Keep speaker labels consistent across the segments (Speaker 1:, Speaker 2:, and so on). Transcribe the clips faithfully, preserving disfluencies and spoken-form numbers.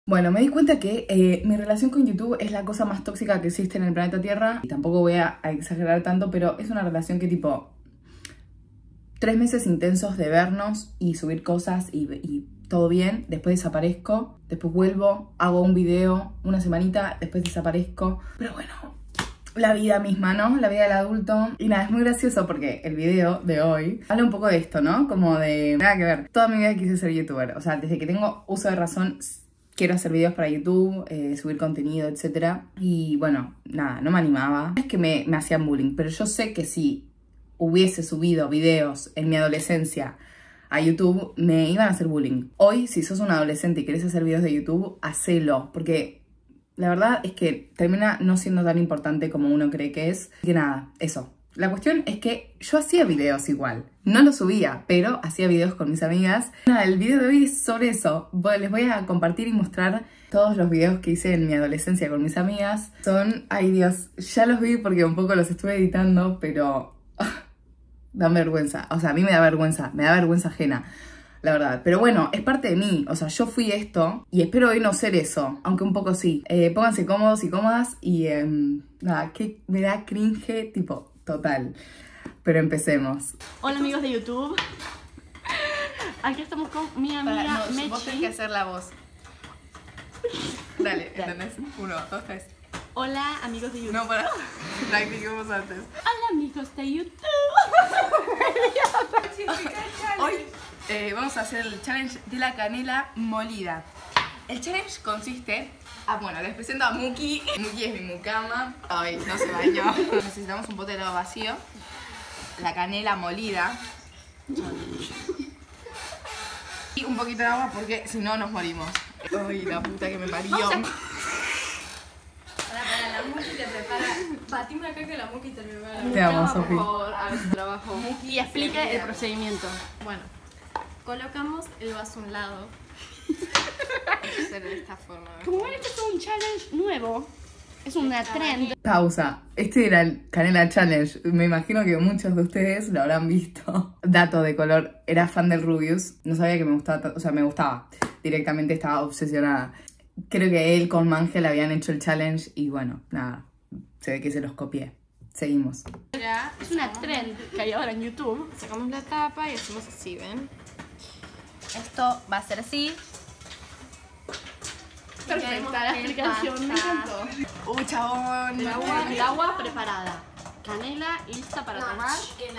Speaker 1: Bueno, me di cuenta que eh, mi relación con YouTube es la cosa más tóxica que existe en el planeta Tierra. Y tampoco voy a, a exagerar tanto, pero es una relación que tipo... Tres meses intensos de vernos y subir cosas y, y todo bien. Después desaparezco, después vuelvo, hago un video una semanita, después desaparezco. Pero bueno, la vida misma, ¿no? La vida del adulto. Y nada, es muy gracioso porque el video de hoy habla un poco de esto, ¿no? Como de... Nada que ver. Toda mi vida quise ser youtuber. O sea, desde que tengo uso de razón... Quiero hacer videos para YouTube, eh, subir contenido, etcétera. Y bueno, nada, no me animaba. Es que me, me hacían bullying, pero yo sé que si hubiese subido videos en mi adolescencia a YouTube, me iban a hacer bullying. Hoy, si sos un adolescente y querés hacer videos de YouTube, hacelo, porque la verdad es que termina no siendo tan importante como uno cree que es. Que nada, eso. La cuestión es que yo hacía videos igual. No los subía, pero hacía videos con mis amigas. Nada, el video de hoy es sobre eso. Les voy a compartir y mostrar todos los videos que hice en mi adolescencia con mis amigas. Son, ay Dios, ya los vi porque un poco los estuve editando, pero dan vergüenza. O sea, a mí me da vergüenza, me da vergüenza ajena, la verdad. Pero bueno, es parte de mí. O sea, yo fui esto y espero hoy no ser eso, aunque un poco sí. Eh, pónganse cómodos y cómodas y eh, nada, que me da cringe, tipo... Total, pero empecemos.
Speaker 2: Hola amigos de YouTube. Aquí estamos con mi amiga Para, no, Mechi.
Speaker 1: Vos tenés que hacer la voz. Dale, ¿entendés? Uno, dos, tres.
Speaker 2: Hola amigos de YouTube.
Speaker 1: No, para. Practiquemos antes.
Speaker 2: Hola amigos de YouTube.
Speaker 1: Hoy eh, vamos a hacer el challenge de la canela molida. El challenge consiste... Ah, bueno, les presento a Muki. Muki es mi mucama. Ay, no se bañó. Necesitamos un pote de helado vacío. La canela molida. Y un poquito de agua porque si no nos morimos. Ay, la puta que me parió.
Speaker 2: Para, para, la Muki te prepara. Batime acá que la Muki te prepara.
Speaker 1: Te amo, Sofi.
Speaker 2: Por favor, a ver su trabajo. Y explique el procedimiento. Bueno, colocamos el vaso a un lado.
Speaker 1: De esta forma.
Speaker 2: Como ven, este es un challenge nuevo. Es una trend.
Speaker 1: Pausa. Este era el Canela Challenge. Me imagino que muchos de ustedes lo habrán visto. Dato de color. Era fan del Rubius. No sabía que me gustaba. O sea, me gustaba. Directamente estaba obsesionada. Creo que él con Mangel habían hecho el challenge. Y bueno, nada. Se ve que se los copié. Seguimos.
Speaker 2: Es una trend que hay ahora en YouTube.
Speaker 3: Sacamos la tapa y hacemos así, ¿ven? Esto va a ser así.
Speaker 2: Perfecta la explicación, me encantó.
Speaker 1: ¡Uh, chabón!
Speaker 2: El agua, el agua preparada. Canela lista para tomar.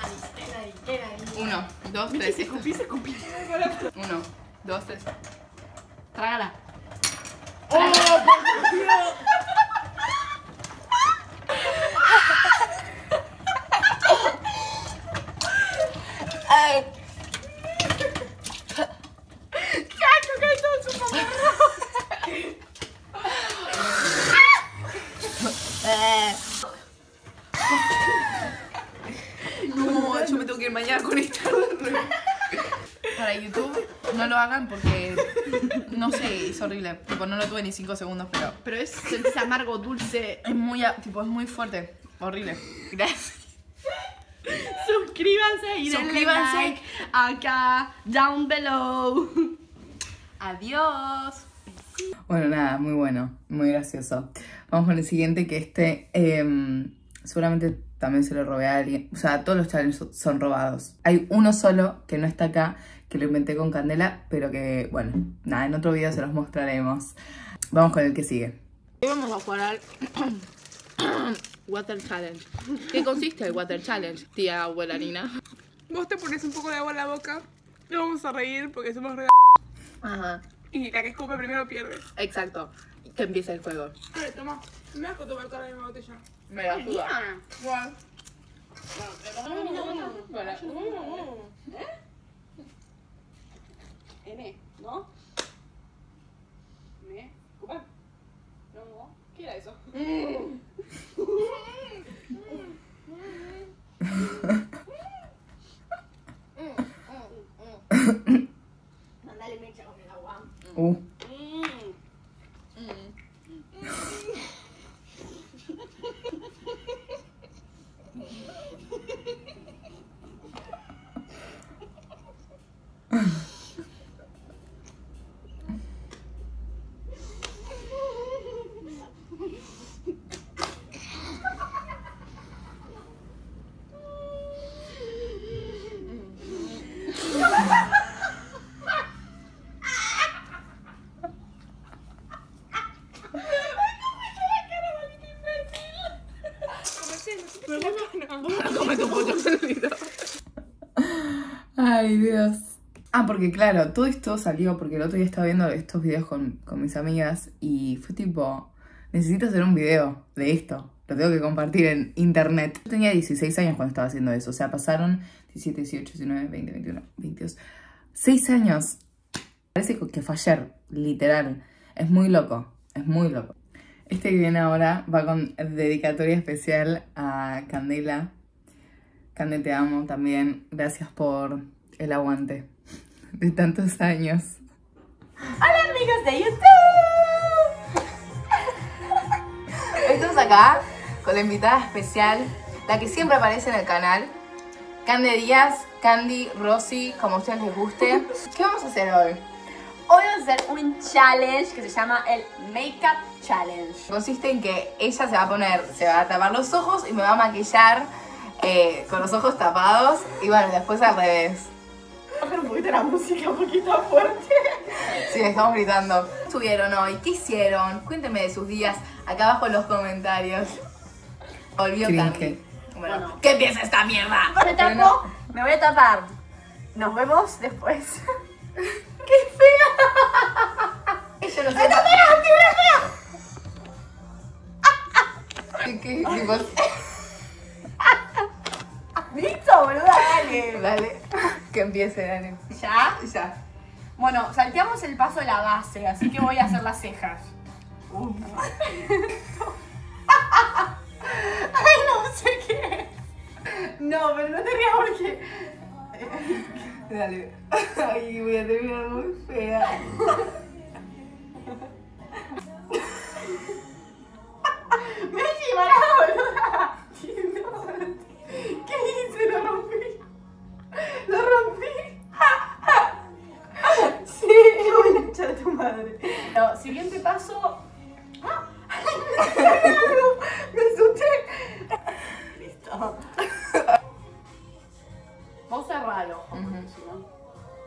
Speaker 1: Uno, dos, tres. Se escupí, se escupí. Uno, dos, tres.
Speaker 2: Trágala.
Speaker 1: ¡Oh, por Dios! ¡Ay! No, yo me tengo que ir mañana con esto. Para YouTube no lo hagan porque no sé, es horrible. Tipo, no lo tuve ni cinco segundos, pero
Speaker 2: Pero es, es amargo, dulce.
Speaker 1: es muy, tipo, es muy fuerte. Horrible. Gracias.
Speaker 2: Suscríbanse y denle
Speaker 1: Suscríbanse.
Speaker 2: like acá, down below.
Speaker 1: Adiós. Bueno, nada, muy bueno, muy gracioso. Vamos con el siguiente, que este eh, seguramente también se lo robé a alguien. O sea, todos los challenges son robados. Hay uno solo que no está acá, que lo inventé con Candela, pero que, bueno, nada, en otro video se los mostraremos. Vamos con el que sigue.
Speaker 2: Hoy vamos a jugar al Water Challenge. ¿Qué consiste el Water Challenge, tía abuela Nina?
Speaker 3: Vos te pones un poco de agua en la boca. Y vamos a reír porque somos re...
Speaker 2: Ajá,
Speaker 3: Y la que escupe primero pierde.
Speaker 2: exacto. Que empiece el juego.
Speaker 3: A ver, toma. Me das con tomar toda la misma botella.
Speaker 1: Me la suda.
Speaker 3: Igual.
Speaker 2: N, ¿no? ¿Me? ¿Cupa? No, ¿qué era eso? Mandale mecha con el agua.
Speaker 1: Uh.
Speaker 2: Botox en el video.
Speaker 1: Ay, Dios. Ah, porque claro, todo esto salió porque el otro día estaba viendo estos videos con, con mis amigas y fue tipo, necesito hacer un video de esto. Lo tengo que compartir en internet. Yo tenía dieciséis años cuando estaba haciendo eso. O sea, pasaron diecisiete, dieciocho, diecinueve, veinte, veintiuno, veintidós. seis años. Parece que fue ayer, literal. Es muy loco, es muy loco. Este que viene ahora va con dedicatoria especial a Candela. Cande, te amo también. Gracias por el aguante de tantos años.
Speaker 3: Hola amigos de YouTube. Estamos acá con la invitada especial, la que siempre aparece en el canal, Cande Díaz, Candy, Rosy, como a ustedes les guste. ¿Qué vamos a hacer hoy? Hoy vamos a hacer un challenge que se llama el Makeup Challenge. Consiste en que ella se va a poner, se va a tapar los ojos y me va a maquillar eh, con los ojos tapados. Y bueno, después al revés.
Speaker 2: Bajar un poquito la música, un poquito fuerte.
Speaker 3: Sí, estamos gritando. ¿Qué estuvieron hoy? ¿Qué hicieron? Cuéntenme de sus días acá abajo en los comentarios. Volvió Candy. Bueno, bueno, que empiece esta mierda. Me tapo, me voy a tapar. Nos vemos después. ¡Qué fea! Yo no sé. ¡Está fea!
Speaker 1: ¿Qué? ¿Qué? Tipo...
Speaker 3: ¿Listo, boluda? Dale.
Speaker 1: Dale. Que empiece, dale.
Speaker 3: ¿Ya?
Speaker 1: Ya.
Speaker 3: Bueno, salteamos el paso de la base, así que voy a hacer las cejas. Uf. Ay, no sé qué. No, pero no te rías porque...
Speaker 1: Dale. Ay, voy a terminar muy fea.
Speaker 3: Me llevará, boluda. ¿Qué hice? Lo rompí. Lo rompí. Sí, voy a echar a tu madre. No, siguiente paso. Me asusté. Listo. Vos cerrá el ojo. Uh-huh. Si no...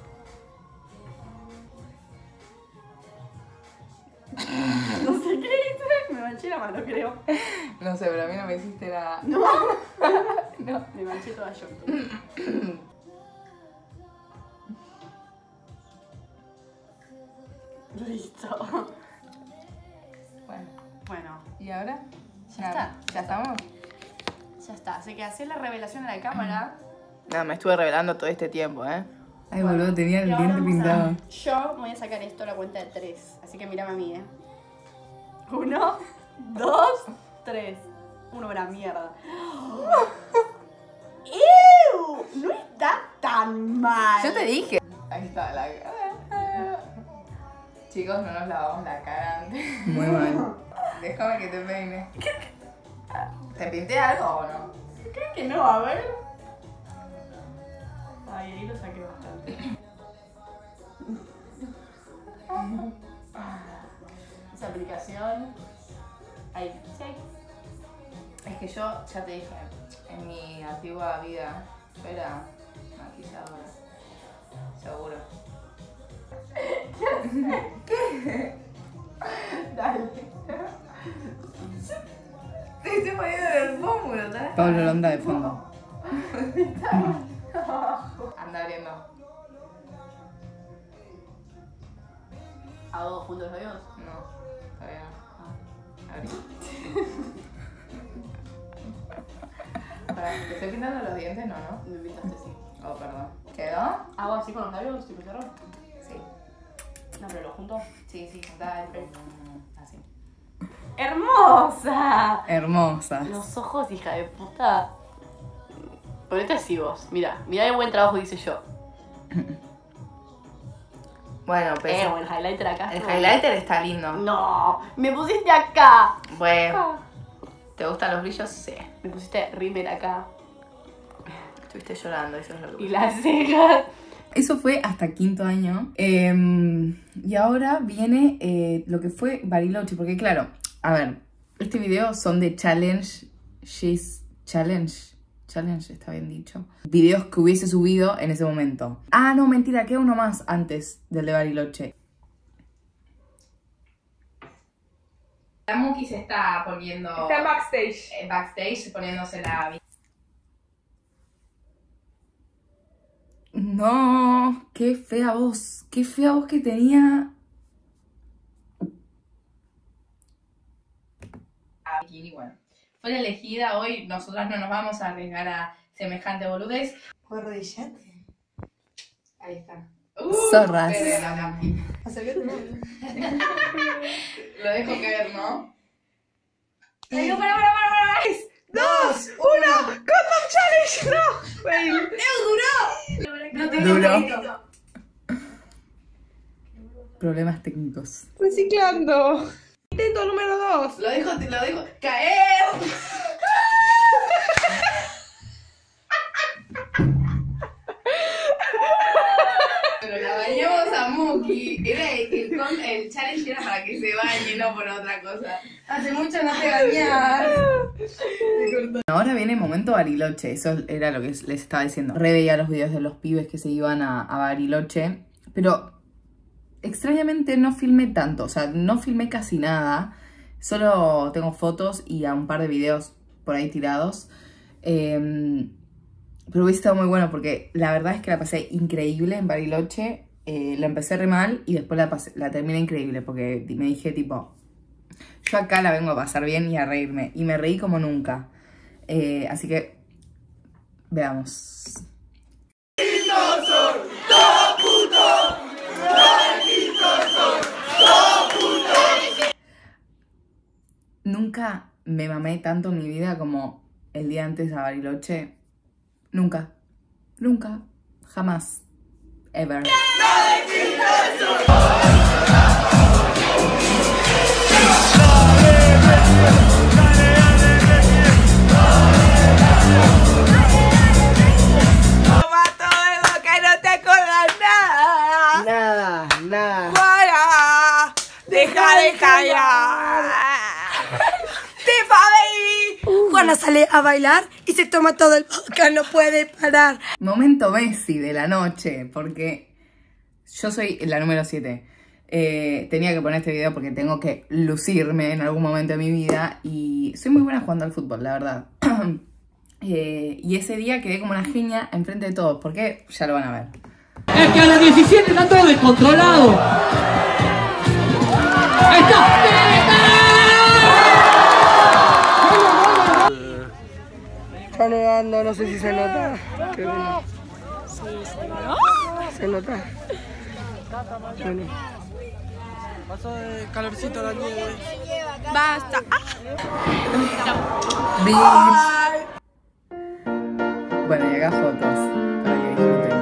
Speaker 3: No sé qué hice. Me manché la mano, creo.
Speaker 1: No sé, pero a mí no me hiciste nada.
Speaker 3: No. No, me manché toda yo. Listo.
Speaker 1: Bueno.
Speaker 3: Bueno.
Speaker 1: ¿Y ahora?
Speaker 3: Ya está.
Speaker 1: ¿Ya estamos?
Speaker 3: Ya está. Así que hacer la revelación a la cámara.
Speaker 1: No, me estuve revelando todo este tiempo, ¿eh? Ay, bueno, boludo, tenía el diente pintado.
Speaker 3: A... Yo me voy a sacar esto a la cuenta de tres. Así que mírame a mí, ¿eh? Uno, dos, tres. Uno, la mierda. ¡Ew! No está tan mal.
Speaker 1: Yo te dije. Ahí está la cara. Chicos, no nos lavamos la cara antes. Muy mal. Déjame que te peine. ¿Te pinté algo o no?
Speaker 3: Creo que no, a ver. Ay, ahí lo saqué bastante. Esa aplicación. Ahí, sí.
Speaker 1: Es que yo, ya te dije, en mi antigua vida, yo era maquilladora. Seguro. ¿Qué?
Speaker 3: Dale.
Speaker 1: Te estoy poniendo en el pómulo, ¿sabes? Pablo Londa de fondo. Anda abriendo.
Speaker 3: ¿Hago juntos los dedos?
Speaker 1: No, todavía no. Ah, abrí. Para, ¿te estoy pintando los dientes? No, ¿no?
Speaker 3: Me pintaste, sí.
Speaker 1: Oh, perdón. ¿Quedó?
Speaker 3: ¿Hago así con los labios? ¿Tipo cerrado?
Speaker 1: Sí.
Speaker 3: No, pero lo junto.
Speaker 1: Sí, sí, juntada el... Así.
Speaker 3: ¡Hermosa!
Speaker 1: Hermosa.
Speaker 3: Los ojos, hija de puta. Ponete así vos. Mira, mira el buen trabajo que hice yo.
Speaker 1: Bueno, pues...
Speaker 3: Eh, bueno, el highlighter acá.
Speaker 1: El highlighter está lindo.
Speaker 3: No, me pusiste acá.
Speaker 1: Bueno. ¿Te gustan los brillos? Sí.
Speaker 3: Me pusiste rímel acá.
Speaker 1: Estuviste llorando, eso es lo que...
Speaker 3: Y las cejas.
Speaker 1: Eso fue hasta quinto año. Eh, y ahora viene eh, lo que fue Bariloche. Porque claro, a ver, este video son de challenge. She's challenge. Challenge, está bien dicho. Videos que hubiese subido en ese momento. Ah, no, mentira, queda uno más antes del de Bariloche. La Muki se está poniendo...
Speaker 2: Está en backstage.
Speaker 1: En backstage, poniéndose la... No, qué fea voz. Qué fea voz que tenía. Ah, bikini, bueno. Fue la elegida hoy. Nosotras no nos vamos a arriesgar a semejante boludez.
Speaker 3: ¿Puedo arrodillarte?
Speaker 1: Ahí está.
Speaker 3: Uh,
Speaker 1: Zorras.
Speaker 3: Acércate.
Speaker 1: Lo dejo caer, ¿no?
Speaker 3: Digo, para, para, para, para. Dos, uno, Condom Challenge, no. Fail. ¡Ew, duró! No te
Speaker 1: Duró.
Speaker 3: duró.
Speaker 1: Problemas técnicos.
Speaker 3: Reciclando. Intento número dos.
Speaker 1: Lo dejo, te lo dejo caer. Pero la bañamos a Muki. Era el, el, el, el challenge era para que se bañe, no por otra cosa. Hace mucho no te bañas. Ahora viene el momento Bariloche. Eso era lo que les estaba diciendo. Re veía los videos de los pibes que se iban a, a Bariloche. Pero extrañamente no filmé tanto. O sea, no filmé casi nada. Solo tengo fotos y a un par de videos por ahí tirados. Eh, pero hubiese estado muy bueno porque la verdad es que la pasé increíble en Bariloche. Eh, la empecé re mal y después la, pasé, la terminé increíble porque me dije tipo, yo acá la vengo a pasar bien y a reírme. Y me reí como nunca. Eh, así que, veamos. Nunca me mamé tanto en mi vida como el día antes a Bariloche. Nunca. Nunca. Jamás. Ever.
Speaker 4: Nada, nada.
Speaker 3: Para, deja de callar. Tefa, baby.
Speaker 4: Juana sale a bailar y se toma todo el vodka, no puede parar.
Speaker 1: Momento Messi de la noche, porque yo soy la número siete. Eh, tenía que poner este video porque tengo que lucirme en algún momento de mi vida y soy muy buena jugando al fútbol, la verdad. eh, y ese día quedé como una genia enfrente de todos, porque ya lo van a ver.
Speaker 5: Es que a las diecisiete está todo descontrolado. ¡Ahí está!
Speaker 4: Está nevando, no sé si se nota. Qué bueno. Se nota. Bueno.
Speaker 6: Pasó de calorcito la nieve.
Speaker 3: Basta.
Speaker 1: Bueno, y acá fotos para que disfruten.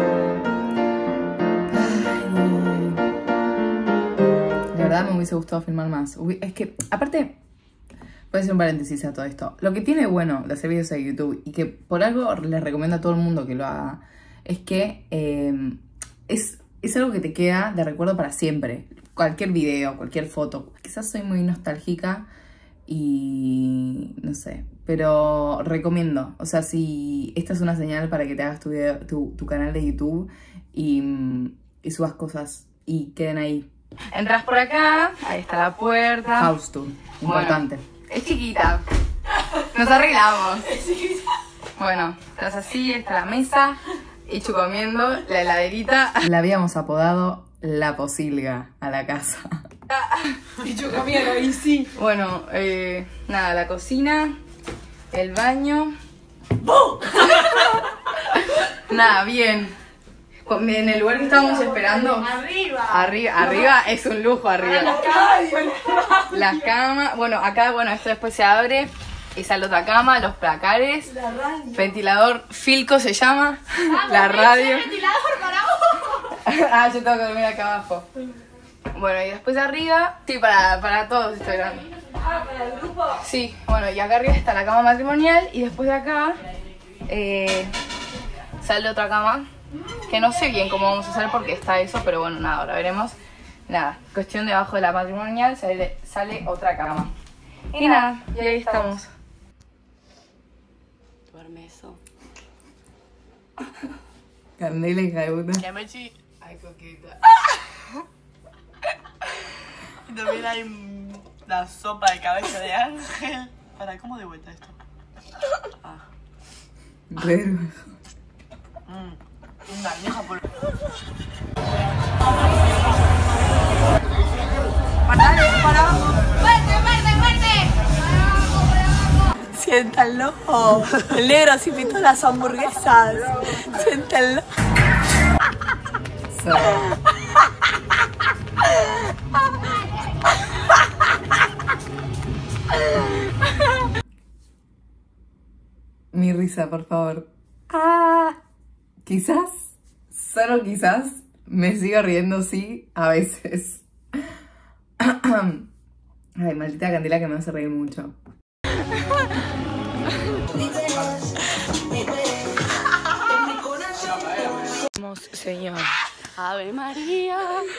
Speaker 1: Ay, la verdad me hubiese gustado filmar más. Es que, aparte, voy a hacer un paréntesis a todo esto. Lo que tiene bueno de hacer videos en YouTube y que por algo les recomiendo a todo el mundo que lo haga, es que eh, es, es algo que te queda de recuerdo para siempre. Cualquier video, cualquier foto. Quizás soy muy nostálgica y no sé, pero recomiendo. O sea, si esta es una señal para que te hagas tu, video, tu, tu canal de YouTube y, y subas cosas y queden ahí.
Speaker 3: Entras por acá, ahí está la puerta.
Speaker 1: House tour, importante.
Speaker 3: Bueno, es chiquita. Nos arreglamos. Bueno, estás así, está la mesa. Ichu comiendo, la heladerita.
Speaker 1: La habíamos apodado La Posilga a la casa.
Speaker 3: Ichu comiendo, y sí. Bueno, eh, nada, la cocina, el baño. Nada, bien. En el lugar que estábamos esperando. Arriba. Arriba, arriba es un lujo arriba. La cama. La cama. Bueno, acá, bueno, esto después se abre. Y sale otra cama, los placares. La radio. Ventilador Filco se llama. Ah, la radio. Ventilador para vos. Ah, yo tengo que dormir acá abajo. Bueno, y después arriba. Sí, para, para todos estoy grande. Ah, para el grupo. Sí, bueno, y acá arriba está la cama matrimonial. Y después de acá eh, sale otra cama. Que no sé bien cómo vamos a hacer porque está eso, pero bueno, nada, ahora veremos. Nada, cuestión de abajo de la matrimonial sale, sale otra cama. Y, y nada, y ahí estamos.
Speaker 2: Duerme eso.
Speaker 1: Candela y Jaibuta.
Speaker 6: ¿Qué Mechi?
Speaker 3: Ay, coqueta.
Speaker 6: Y también hay la sopa de cabeza de ángel. Para, ¿cómo de vuelta esto? Ah.
Speaker 1: Re-
Speaker 6: Mm. Una vieja por...
Speaker 3: Dale, para abajo. ¡Fuerte, fuerte, fuerte!
Speaker 6: Siéntanlo. El negro así pintó las hamburguesas. Siéntanlo.
Speaker 1: So. Mi risa, por favor. Ah, quizás, solo quizás, me sigo riendo, sí, a veces. Ay, maldita Candela que me hace reír mucho.
Speaker 3: Señor.
Speaker 2: Ave María.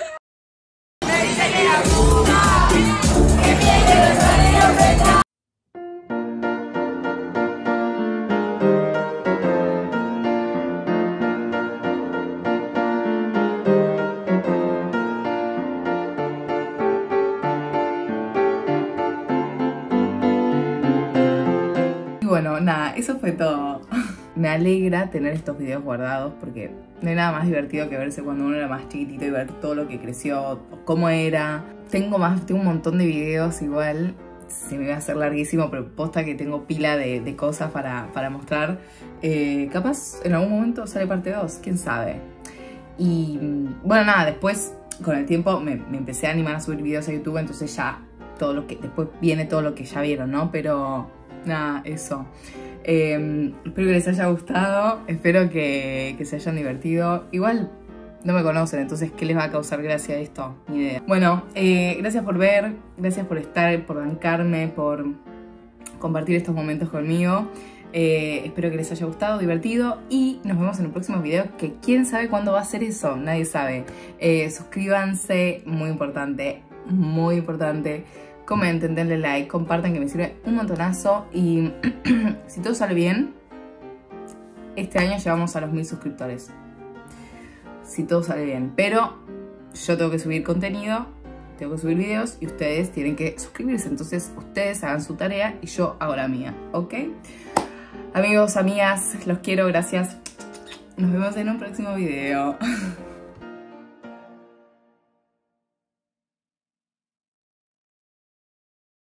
Speaker 1: Y bueno, nada, eso fue todo. Me alegra tener estos videos guardados porque no hay nada más divertido que verse cuando uno era más chiquitito y ver todo lo que creció, cómo era. Tengo más, tengo un montón de videos igual, se me va a hacer larguísimo, pero posta que tengo pila de, de cosas para, para mostrar. Eh, capaz en algún momento sale parte dos, quién sabe. Y bueno, nada, después con el tiempo me, me empecé a animar a subir videos a YouTube, entonces ya todo lo que, después viene todo lo que ya vieron, ¿no? Pero nada, eso. Eh, espero que les haya gustado, espero que, que se hayan divertido. Igual no me conocen, entonces ¿qué les va a causar gracia esto? Ni idea. Bueno, eh, gracias por ver, gracias por estar, por bancarme, por compartir estos momentos conmigo. Eh, espero que les haya gustado, divertido y nos vemos en un próximo video que quién sabe cuándo va a ser eso, nadie sabe. Eh, suscríbanse, muy importante, muy importante. Comenten, denle like, compartan que me sirve un montonazo y si todo sale bien, este año llegamos a los mil suscriptores. Si todo sale bien, pero yo tengo que subir contenido, tengo que subir videos y ustedes tienen que suscribirse. Entonces ustedes hagan su tarea y yo hago la mía, ¿ok? Amigos, amigas, los quiero, gracias. Nos vemos en un próximo video.